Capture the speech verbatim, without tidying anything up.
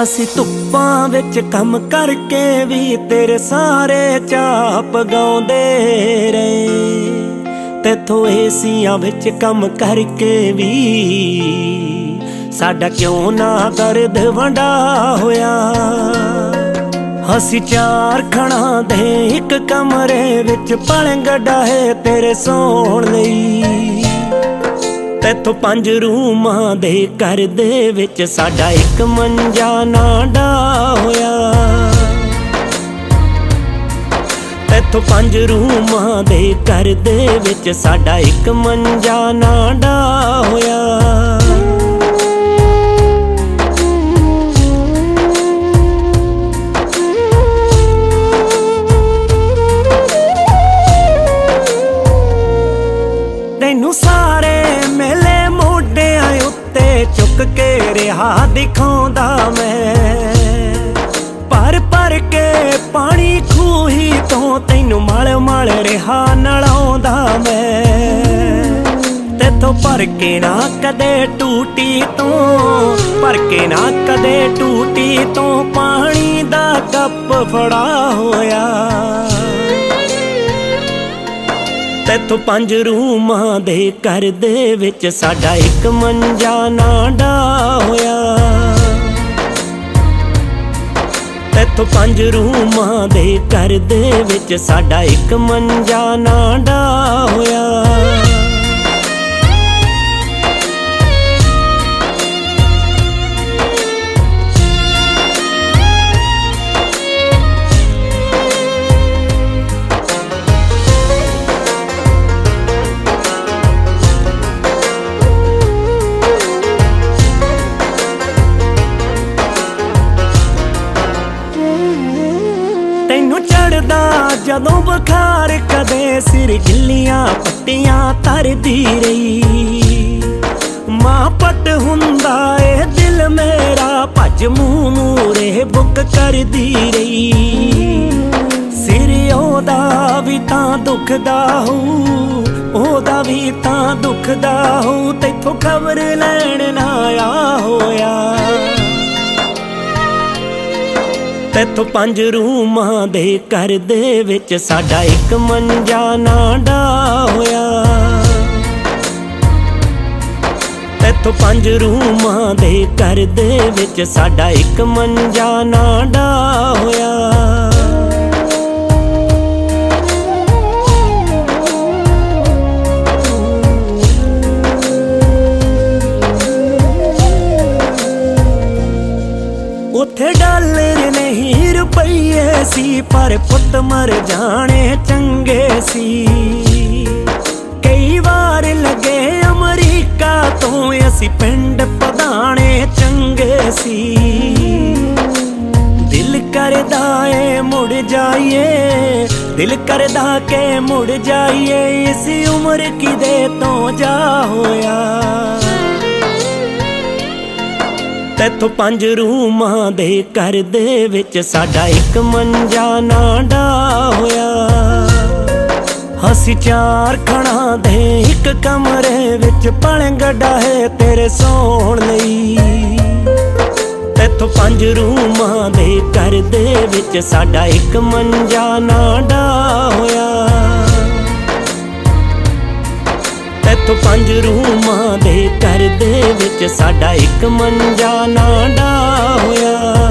ਅਸੀਂ ਧੁੱਪਾਂ ਵਿੱਚ ਕੰਮ ਕਰਕੇ ਵੀ ਤੇਰੇ ਸਾਰੇ ਚਾਪ ਗਾਉਂਦੇ ਰਹੇ। ਤੇਥੋਂ ਏਸੀਆਂ ਵਿੱਚ ਕੰਮ ਕਰਕੇ ਵੀ ਸਾਡਾ ਕਿਉਂ ਨਾ ਦਰਦ ਵੰਡਾ ਹੋਇਆ। ਅਸੀਂ ਚਾਰ ਖਣਾ ਦੇ ਇੱਕ ਕਮਰੇ ਵਿੱਚ ਪਲੰਗ ਡਾਹੇ ਤੇਰੇ ਸੌਣ ਲਈ। ਤੇਥੋਂ ਪੰਜ ਰੂਮਾਂ ਦੇ ਘਰ ਦੇ ਵਿੱਚ ਸਾਡਾ ਇੱਕ ਮੰਜਾ ਨਾ ਡਾ ਹੋਇਆ। ਤੇਥੋਂ ਪੰਜ ਰੂਮਾਂ ਦੇ ਘਰ ਦੇ ਵਿੱਚ ਸਾਡਾ ਇੱਕ ਮੰਜਾ ਨਾ ਡਾ ਹੋਇਆ। ਤੈਨੂੰ ਸਾਰੇ ਮੇਲੇ ਮੋਢਿਆਂ ਉੱਤੇ ਚੁੱਕ ਕੇ ਰਿਹਾ ਦਿਖਾਉਂਦਾ ਮੈਂ। ਭਰ ਭਰ ਕੇ ਪਾਣੀ ਖੂਹੀ ਤੋਂ ਤੈਨੂੰ ਮਲ ਮਲ ਰਿਹਾ ਨਲਾਉਂਦਾ ਮੈਂ। ਤੇਥੋਂ ਭਰ ਕੇ ਨਾ ਕਦੇ ਟੂਟੀ ਤੋਂ, ਭਰ ਕੇ ਨਾ ਕਦੇ ਟੂਟੀ ਤੋਂ ਪਾਣੀ ਦਾ ਕੱਪ ਫੜਾ ਹੋਇਆ। ਤੇਥੋਂ ਪੰਜ ਰੂਮਾਂ ਦੇ ਘਰ ਦੇ ਵਿੱਚ ਸਾਡਾ ਇੱਕ ਮੰਜਾ ਨਾ ਡਾ ਹੋਇਆ। ਤੇਥੋਂ ਪੰਜ ਰੂਮਾਂ ਦੇ ਘਰ ਦੇ ਵਿੱਚ ਸਾਡਾ ਇੱਕ ਮੰਜਾ ਨਾ ਡਾ ਹੋਇਆ। ਤੈਨੂੰ ਚੜਦਾ ਜਦੋਂ ਬੁਖਾਰ ਕਦੇ ਸਿਰ ਗਿੱਲੀਆਂ ਪੱਟੀਆਂ ਧਰਦੀ ਰਹੀ। ਮਾਂ ਪਟ ਹੁੰਦਾ ਏ ਦਿਲ ਮੇਰਾ ਭੱਜ ਮੂੰਹ ਮੂਰੇ ਬੁੱਕ ਕਰਦੀ ਰਹੀ। ਸਿਰ ਉਹਦਾ ਵੀ ਤਾਂ ਦੁਖਦਾ ਹੋਊ, ਉਹਦਾ ਵੀ ਤਾਂ ਦੁਖਦਾ ਹੋਊ। ਤੈਥੋਂ ਖਬਰ ਲੈਣ ਨਾ ਆਇਆ ਹੋਇਆ। ਤੇਥੋਂ ਪੰਜ ਰੂਮਾਂ ਦੇ ਘਰ ਦੇ ਵਿੱਚ ਸਾਡਾ ਇੱਕ ਮੰਜਾ ਨਾ ਡਾ ਹੋਇਆ। ਤੇਥੋਂ ਪੰਜ ਰੂਮਾਂ ਦੇ ਘਰ ਦੇ ਵਿੱਚ ਸਾਡਾ ਇੱਕ ਮੰਜਾ ਨਾ ਡਾ ਹੋਇਆ। ਉੱਥੇ ਡਾਲਰ ਨਹੀਂ ਰੁਪਈਏ ਸੀ, ਪਰ ਪੁੱਤ ਮਰ ਜਾਣੇ ਚੰਗੇ ਸੀ। ਕਈ ਵਾਰ ਲੱਗੇ ਅਮਰੀਕਾ ਤੋਂ ਅਸੀਂ ਪਿੰਡ ਪਧਾਣੇ ਚੰਗੇ ਸੀ। ਦਿਲ ਕਰਦਾ ਏ ਮੁੜ ਜਾਈਏ, ਦਿਲ ਕਰਦਾ ਕਿ ਮੁੜ ਜਾਈਏ। ਇਸ ਉਮਰ ਕਿਦੇ ਤੋਂ ਜਾ ਹੋਇਆ। ਤੇਥੋਂ ਪੰਜ ਰੂਮਾਂ ਦੇ ਘਰ ਦੇ ਵਿੱਚ ਸਾਡਾ ਇੱਕ ਮੰਜਾ ਨਾ ਡਾ ਹੋਇਆ। ਅਸੀਂ ਚਾਰ ਖਣਾ ਦੇ ਇੱਕ ਕਮਰੇ ਵਿੱਚ ਪਲੰਗ ਡਾਹੇ ਤੇਰੇ ਸੌਣ ਲਈ। ਤੇਥੋਂ ਪੰਜ ਰੂਮਾਂ ਦੇ ਘਰ ਦੇ ਵਿੱਚ ਸਾਡਾ ਇੱਕ ਮੰਜਾ ਨਾ ਡਾ ਹੋਇਆ। ਤੇਥੋਂ ਪੰਜ ਰੂਮਾਂ ਦੇ ਘਰ ਦੇ ਵਿੱਚ ਸਾਡਾ ਇੱਕ ਮੰਜਾ ਨਾ ਡਾ ਹੋਇਆ।